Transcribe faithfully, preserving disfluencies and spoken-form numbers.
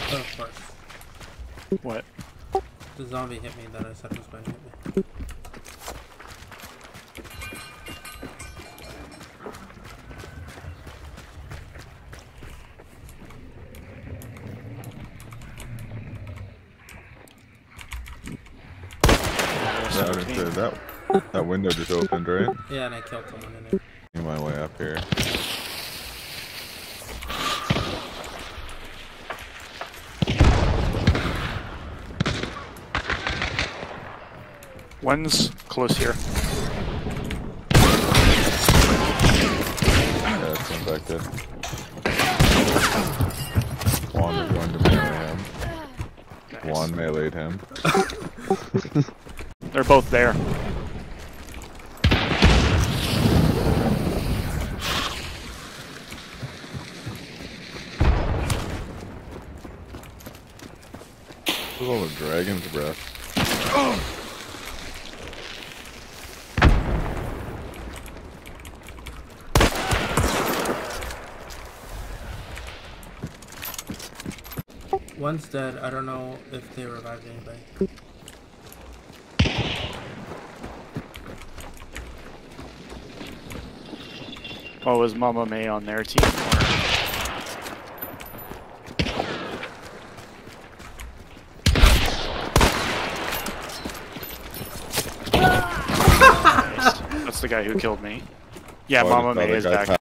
Oh, of course. What? The zombie hit me that I said was going to hit me. Yeah, I was gonna say, that, that window just opened, right? Yeah, and I killed someone in it. In my way up here. One's close here. Yeah, that's infected. Juan is going to melee him. Nice. Juan meleeed him. They're both there. Look at all the dragon's breath. One's dead. I don't know if they revived anybody. Oh, was Mama May on their team? Or... Nice. That's the guy who killed me. Yeah, Oh, I Mama just saw May the is guy back.